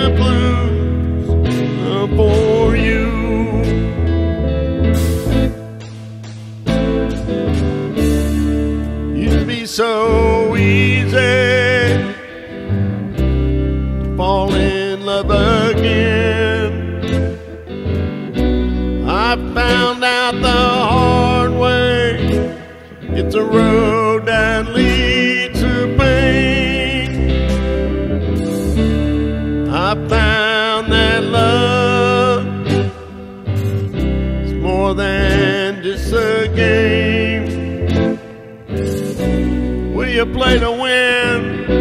the blues for you. Used to be so easy to fall in love again. I found out the hard way, it's a road that leads to pain. I found that love is more than just a game. Will you play to win,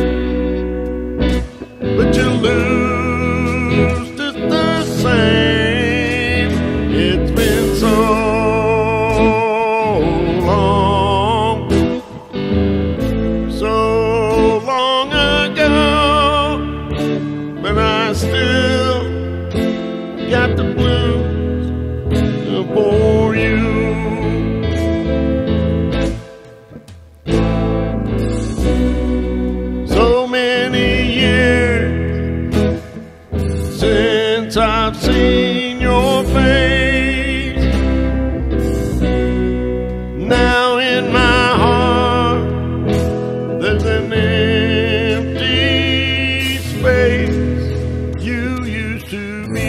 but you lose just the same? It's been so long, so long ago, but I still got the blues for you. So many years since I've seen your face. Now in my heart there's an empty space. You used to be.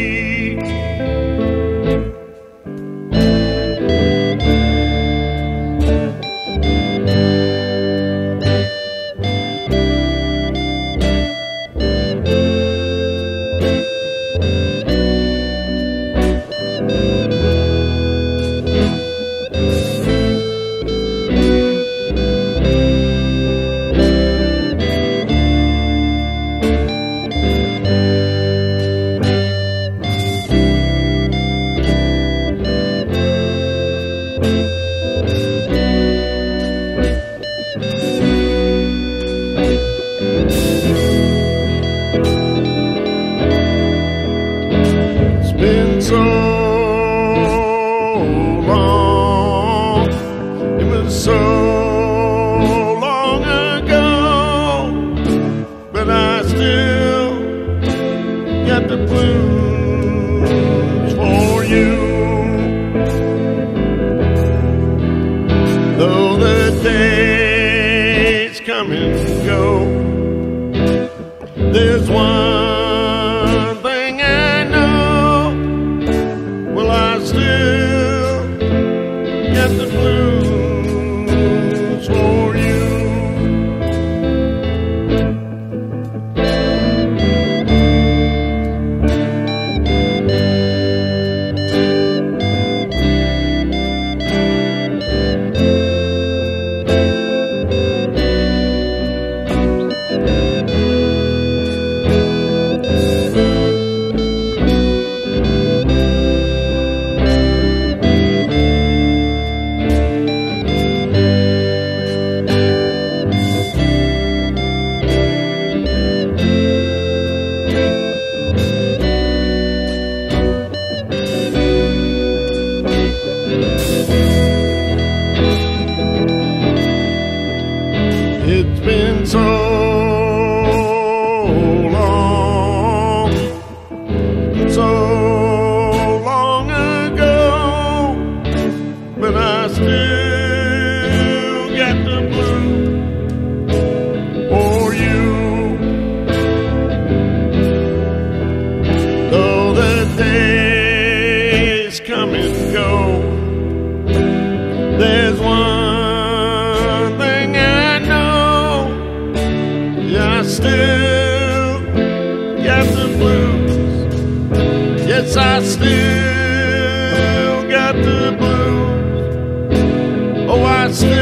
It's been so long, it was so long ago, but I still got the blues for you. Though the days come and go, there's one thing I know. Well, I still got the blues for you. It's been so long, so long ago, but I still got the blues for you. Though the days come and go, there's one thing I know. I still got the blues. Yes, I still got the blues. Oh, I still